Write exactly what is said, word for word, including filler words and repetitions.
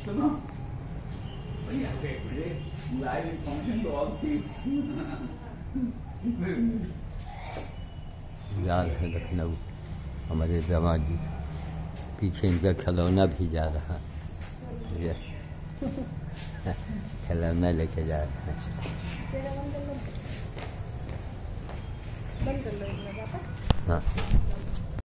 सुनो live information तो और थी। याद है लखनऊ हमारे दामाद जी, पीछे इनका खिलौना भी जा रहा है, खिलौना लेके जा रहे हैं। हाँ।